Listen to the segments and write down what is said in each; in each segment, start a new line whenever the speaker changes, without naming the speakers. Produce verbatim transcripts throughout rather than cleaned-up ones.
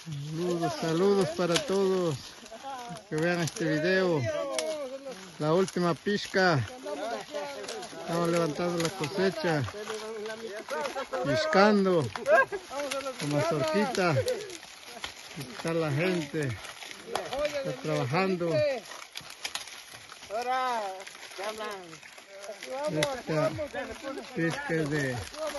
Saludos, saludos para todos que vean este video. La última pisca. Estamos levantando la cosecha, piscando con mazorquita. Está la gente, está trabajando. Esta pesca es de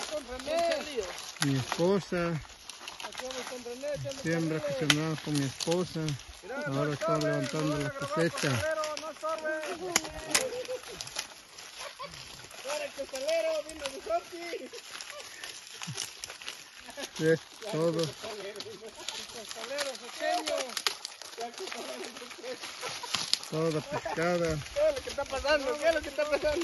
mi esposa. Siembra que sembramos con mi esposa. Ahora estamos levantando la cosecha. Es todo. Toda pescada.
¿Qué es lo que está pasando? ¿Qué es lo que está pasando?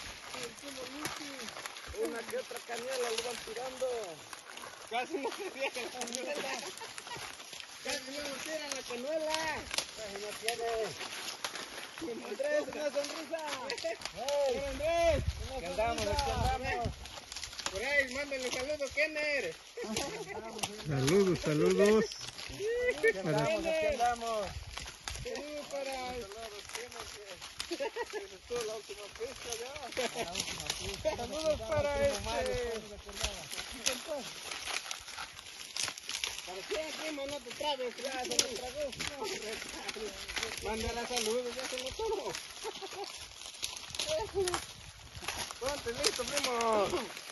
Una que otra cañuela lo van tirando. Casi no se tiene la cañuela. Casi no nos tiran la cañuela. Casi no tiene. Andrés, una sonrisa. Hey, Andrés. ¿Qué andamos? ¿Qué andamos? Por ahí, mándale saludos, Kenner.
Saludos, saludos.
¿Qué andamos? ¿Qué andamos? Saludos para... Tienes la última pesca ya. Saludos para este... ¿Para qué, primo? No te trabes, ya se lo tragó. Mándala saludos, ya se lo tomó. Ponte listo, primo.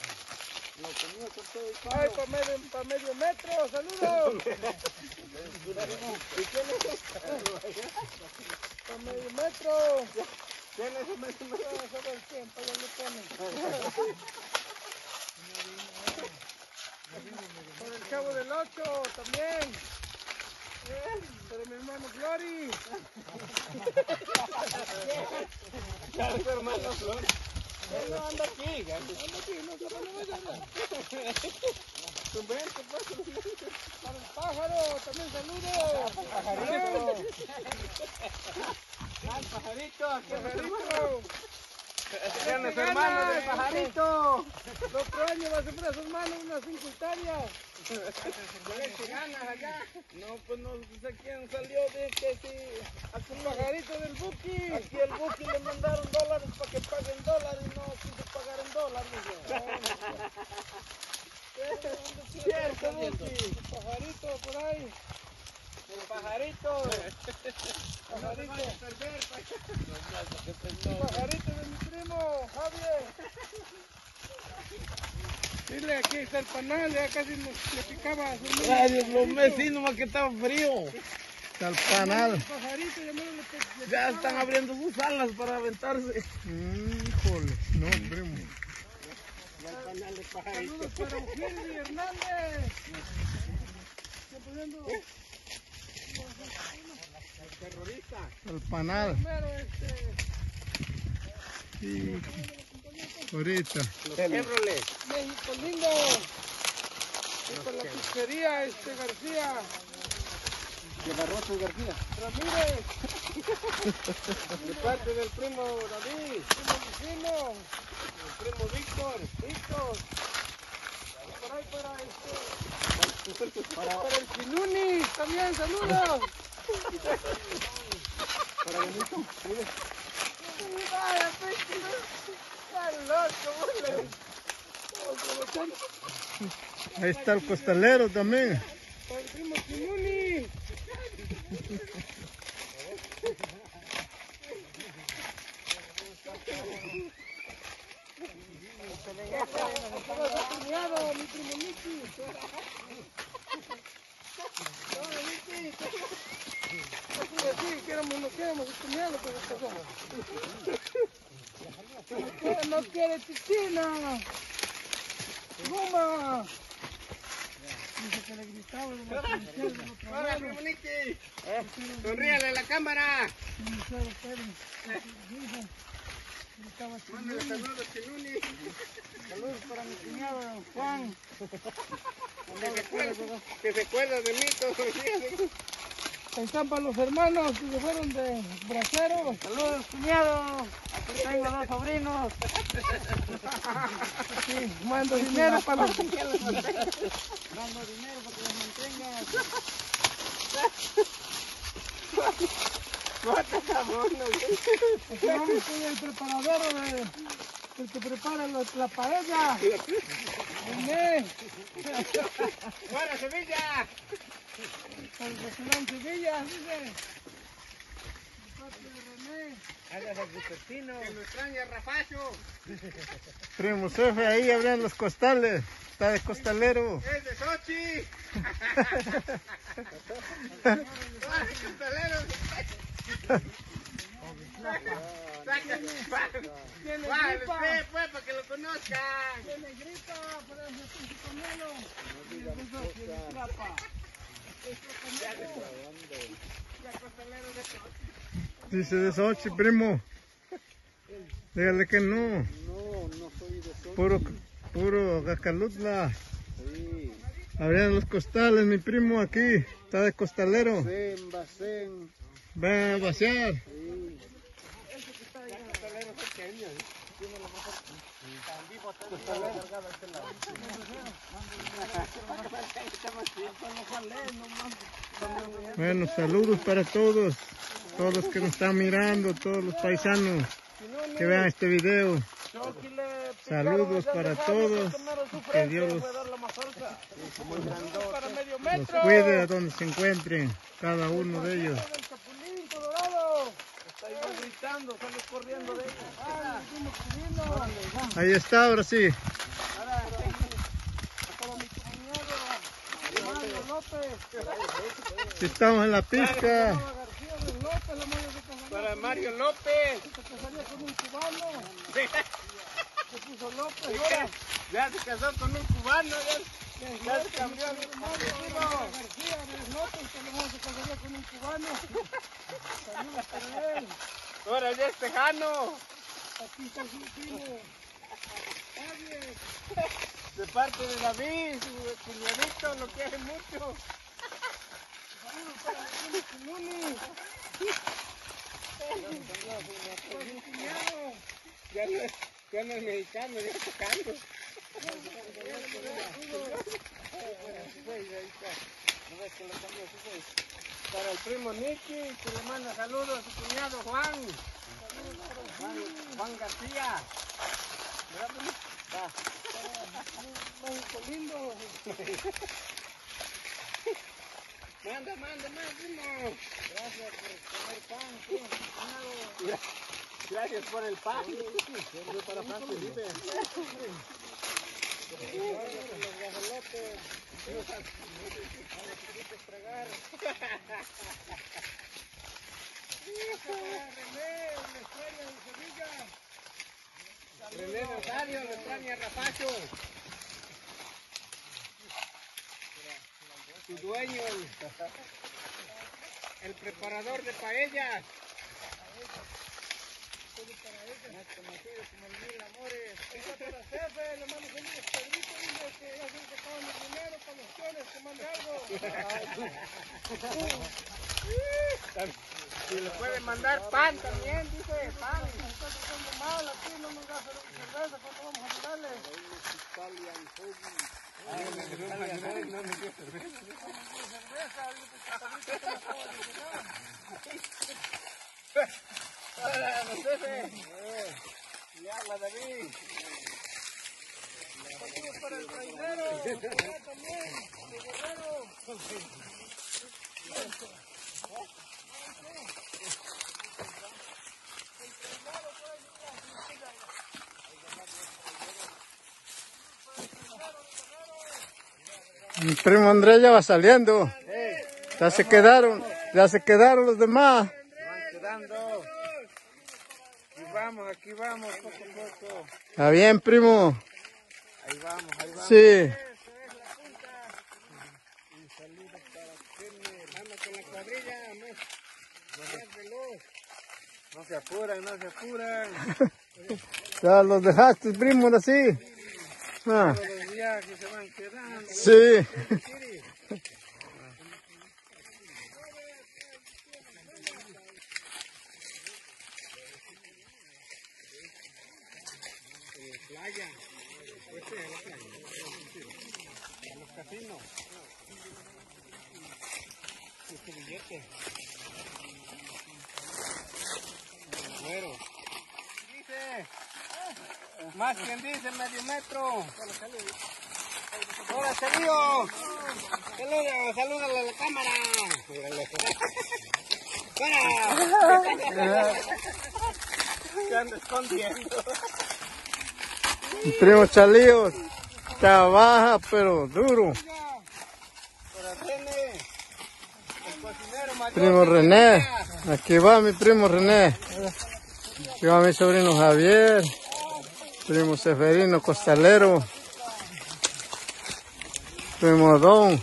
Ay, para medio, para medio metro, saludos. ¿Y quién es esta? Para medio metro. ¿Quién es ese medio metro? Sobre el tiempo, ya lo ponen. Por el Chavo del Ocho también. Para mi hermano Glory. Para tu hermano Glory. Él no anda aquí, anda aquí, no se va a andar. Tu vente, pues, para el pájaro, también saludos. Pajarito. Al pajarito, aquí el pajarito. Tienes hermano del pajarito. El otro año va a sembrar a su hermano unas cinco hectáreas. ¿Qué ganas allá? No, pues no sé quién salió de que si... A su pajarito del Buki. Aquí el Buki le mandaron dólares para que paguen dólares y no quiso pagar en dólares. Cierto, Buki. El pajarito por ahí. El pajarito. Pajarito. El pajarito de mi primo, Javier. Dile, aquí está el panal, ya casi nos le picaba a su niño.
Gracias, los vecinos, más que estaba frío.
Está el panal.
Pajarito, ya, me le, le
Ya están abriendo sus alas para aventarse.
Híjole, no, primo.
Ya el panal de pajarito. Saludos para Eugenio Hernández. Está poniendo... El terrorista.
El panal.
Primero este...
Sí. Ahorita.
Los Chevrolet. México lindo. Y por la pizzería este García. ¿De Barroso García? Ramírez. De parte del primo David. Primo vecino. El primo Víctor. Víctor. Por ahí para este. Para, para el Pinuni. También saludos. Para Benito. Vaya,
Ahí está el costalero también.
Para el primo Pinuni. Cuñado, mi primo Miki. Sí, queremos, no queremos, es cuñado, pero pasamos. No quiere piscina. ¡Goma! Dice que le gritaba de la policía del otro lado. ¡Hola, primo Miki! ¡Sonríale a la cámara! Mándale saludos, Chinuni. Saludos para mi cuñado, Juan. Que se acuerda de mí todos los días. Ahí están para los hermanos que se fueron de braceros. Saludos, cuñado. Aquí tengo dos sobrinos. Sí, mando dinero para los... Mando dinero para que los mantengan. Vámonos. Aquí vamos con el preparador, de, el que prepara los, la paella. René.
¡Fuera, Sevilla!
El restaurante Sevilla, dice. De parte de René.
Hágase el Cupertino.
Que lo extraña Rafacho.
Primo Cefe ahí abriendo los costales. Está de costalero.
Es de Sochi. Costalero. Tiene gripa.
Pues, para que lo conozcan.
Tiene gripa, pero es un chiconelo. Y eso tiene grapa.
Dice de Sochi, primo. Dígale que no.
No, no soy de Sochi.
Puro, puro Gacalutla.
Sí.
Abriendo los costales, mi primo aquí. Está de costalero.
Bacén, bacén.
Va a vaciar.
Sí.
Bueno, saludos para todos. Todos los que nos están mirando, todos los paisanos que vean este video. Saludos para todos. Que Dios los, los cuide a donde se encuentren, cada uno de ellos.
Está igual gritando, sale corriendo de ella.
Ahí está, ahora sí. Sí, estamos en la pista.
Para Mario López.
Se casaría con un cubano.
Sí.
Se puso López. Ahora.
Ya se casó con un cubano. Ya, ya se cambió el
García, López, que luego se casaría con un cubano. Saludos para él.
Ahora ya es tejano.
Aquí está su primo. Javier.
De parte de David, su cuñadito, lo quiere mucho.
Saludos para mi primo Chimuni. Para mi cuñado.
Ya no es, ya no es mexicano, ya es tejano. Para el primo Nicky, que le manda saludos a su cuñado Juan. Juan, Juan García. ¿Verdad, primo? Va.
México lindo.
Manda, manda, manda, primo.
Gracias por comer pan, primo, cuñado.
Gracias por el pan.
Para San Felipe. Los guajolotes. Tragar. René, la estrella de Sevilla.
René Rosario, le extraña a Rapacho. Su dueño, el, el preparador de paellas.
Más conocido como el Mil Amores. Eso para jefe, le mando saludos a Pedrito, dice que ya se han sacado el dinero para los chones, que mande algo.
Si le puede mandar pan también, dice, pan.
Nos está tratando mal aquí, no nos da cerveza cuando vamos a ayudarle.
No me dio cerveza.
Cerveza, dice que Pedrito se la acaba de llenar.
Hola, don Cefe. Le habla David.
Saludos para el trainero, allá también, de Guerrero.
Mi primo Andrés ya va saliendo. Ya se quedaron, ya se quedaron los demás.
Van quedando. Aquí vamos, aquí vamos, poco a poco.
Está bien, primo.
Ahí vamos, ahí vamos.
Sí.
Anda con la cuadrilla, no, no seas veloz. No se apuran, no se apuran.
Ya los dejaste, primo, así. Ah,
Todos los días que se van quedando.
sí.
Playa. Este es la playa. En los casinos. Este billete. Más quien dice medio metro. Hola, Chalío. Saluda, salúdale a la cámara. ¡Para! Se anda escondiendo.
Mi primo Chalío trabaja pero duro. Primo René, aquí va mi primo René. Aquí va mi sobrino Javier, primo Seferino Costalero, primo Don.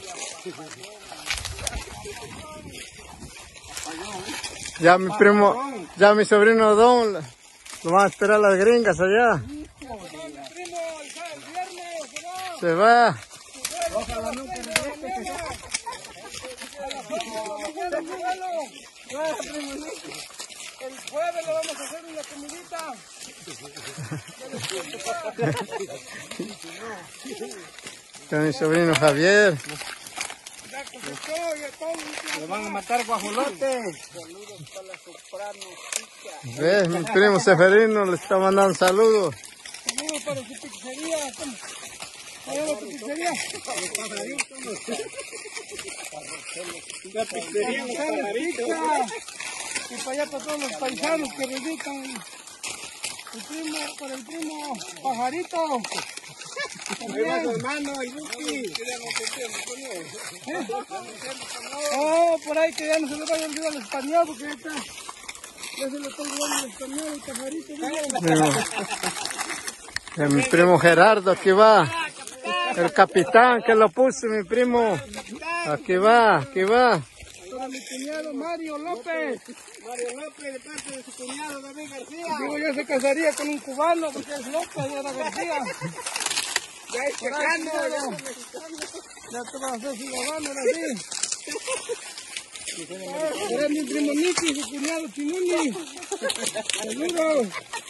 Ya mi primo, ya mi sobrino Don, lo van a esperar las gringas allá. Se va.
El jueves le vamos a hacer una comidita.
Está mi sobrino Javier.
Le van a matar guajolotes. Saludos para la soprano chica.
¿Ves? Mi primo Seferino le está mandando saludos.
Saludos para su pizzería. ¿Para la pizzería?
La pizzería de Pajarito.
Y para allá para todos los paisanos que visitan. El primo, para el primo Pajarito.
Ahí va su hermano, el Buki.
¿Eh? Oh, por ahí que ya no se le vaya a olvidar el español, porque ya está. Ya se le está olvidando el español, el Pajarito.
Primo. Eh, mi primo Gerardo, aquí va. El capitán que lo puso, mi primo. Aquí va, aquí va.
Para mi cuñado Mario López.
Mario López, de parte de su cuñado David García.
Digo, yo se casaría con un cubano porque es López y era García.
Ya es checando, ya es mexicano.
Ya te vas a hacer ciudadano, ahora sí. Era mi primo Nicky, su cuñado Chinuni. Saludos.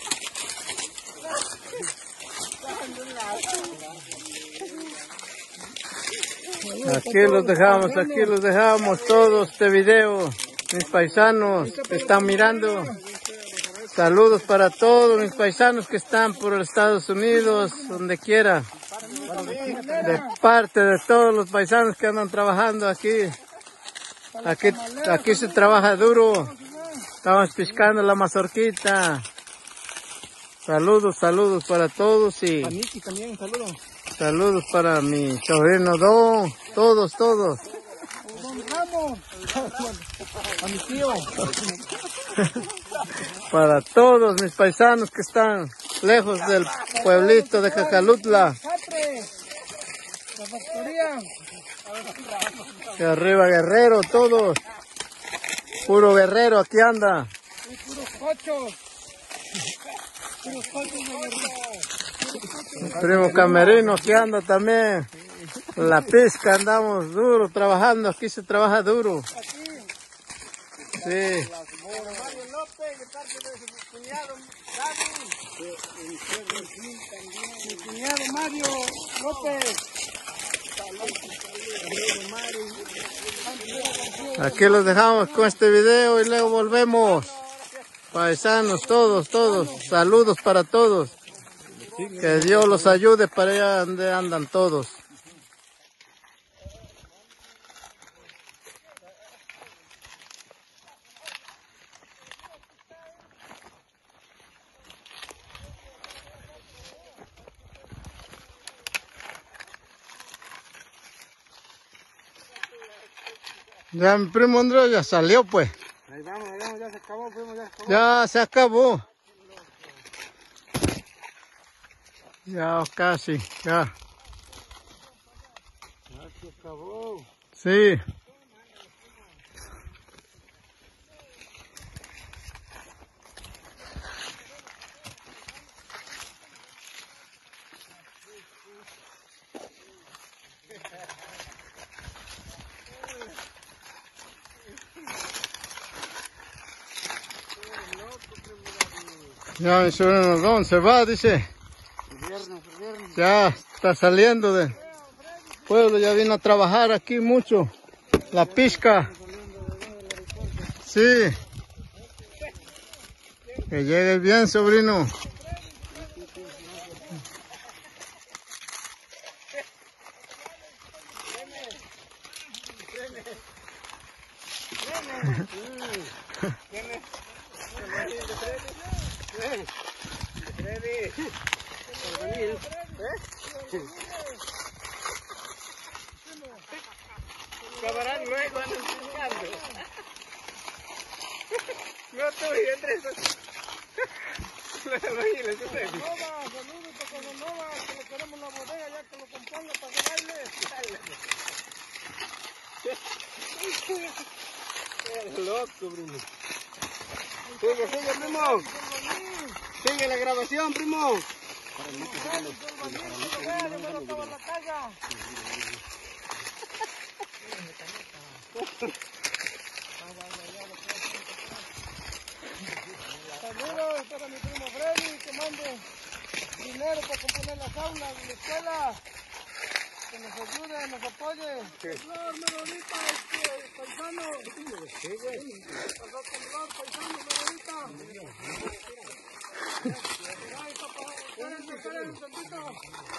Aquí los dejamos, aquí los dejamos todos este video. Mis paisanos que están mirando. Saludos para todos mis paisanos que están por los Estados Unidos, donde quiera. De parte de todos los paisanos que andan trabajando aquí. Aquí, aquí se trabaja duro. Estamos piscando la mazorquita. Saludos, saludos para todos y
Nicky también, saludos.
saludos para mi sobrino Don. Todos, todos.
Don Ramos. A mi tío.
Para todos mis paisanos que están lejos del pueblito de Jacalutla.
La factoría.
Que arriba Guerrero, todos. Puro Guerrero, aquí anda.
Y puros cochos. Puros cochos de Guerrero.
Mi primo Camerino, aquí anda también. La pesca, andamos duro, trabajando. Aquí se trabaja duro. Sí.
Mario López, de parte de su cuñado David.
Mi cuñado Mario López.
Aquí los dejamos con este video y luego volvemos. Paisanos, todos, todos. Saludos para todos. Que Dios los ayude para allá donde andan todos. Ya mi primo Andrés ya salió pues.
Ahí vamos, ahí vamos, ya se acabó, primo, ya se acabó.
Ya se acabó. Ya casi, ya.
Ya se acabó.
Sí. Ya mi sobrino Don se va, dice. Ya está saliendo del pueblo, ya vino a trabajar aquí mucho. La pizca. Sí. Que llegue bien, sobrino.
¿Quién es? ¿De Freddy? ¿De Freddy? ¿Eh? Acabarán luego anunciando. No estoy entre esos. Saludos para Nova, que le queremos la bodega ya que lo componga para que baile. Eres loco, Bruno. Sigue, sigue, primo. Sigue la grabación, primo. Saludos para mi primo Freddy, que mande dinero para componer las aulas de la escuela. Que nos ayude, nos apoye. Temblor, Merorita, este, paisano. Sí, güey. Pasó temblor, paisano, Merorita. Ay, papá, espérenme, espérenme un tantito.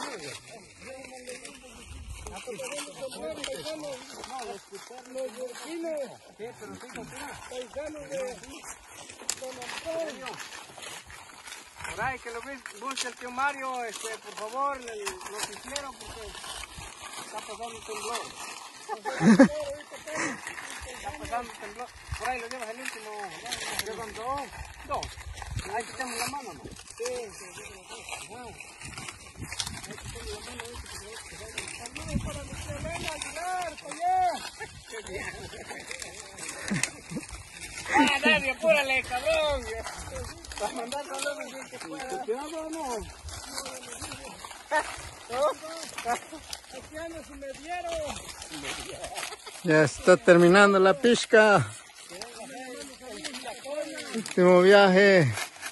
Los vecinos, paisanos de Don Antonio. Por ahí que lo busque el tío Mario, este, por favor, el noticiero, porque está pasando un temblor. Está pasando un temblor. Por ahí lo llevas el último. ¿Llevan dos? Dos. Ahí que tenemos la mano, ¿no? Sí, sí, sí. Ahí que tenemos la mano. Saludos para nuestra Elena Aguilar, oye. Ah, dale, apúrale, cabrón. Para mandar saludos bien que pueda. ¿Te hago o no? Este año si me dieron.
Ya está terminando la pisca. Último viaje.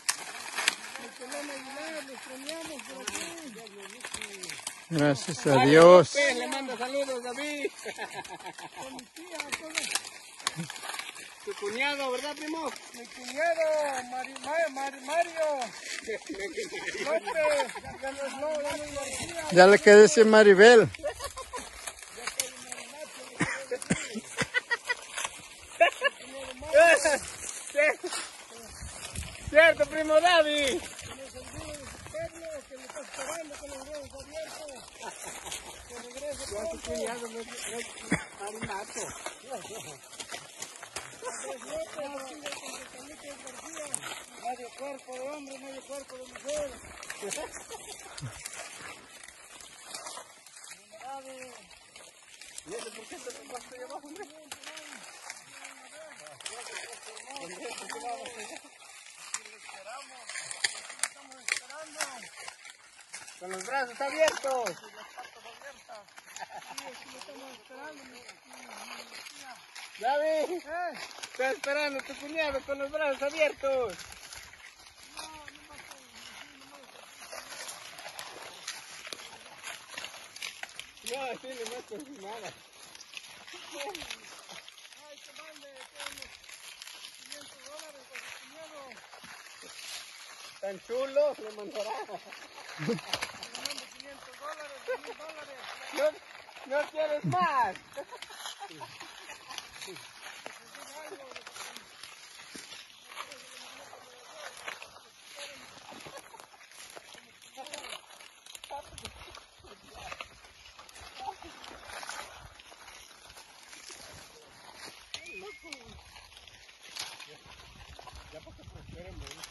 Gracias a Dios.
Le mando saludos, David. Tu cuñado, ¿verdad, primo? Mi cuñado, Mari, Mari, Mari, Mario. López.
Ya le quedé ese Maribel.
Cierto, primo David. Medio cuerpo de hombre, medio cuerpo de mujer. ¿Y ese por qué te lo pasaste ahí abajo, hombre? Con los brazos abiertos. Y las patas abiertas. Sí, aquí lo estamos esperando. David, ¿eh? Está esperando a tu cuñado con los brazos abiertos. No, no más. No, así no más con nada. Ay, que mande quinientos dólares a su cuñado. Tan chulo, le mandará. Le mando quinientos dólares, mil dólares. No, no quieres más. Ya porque prefieren,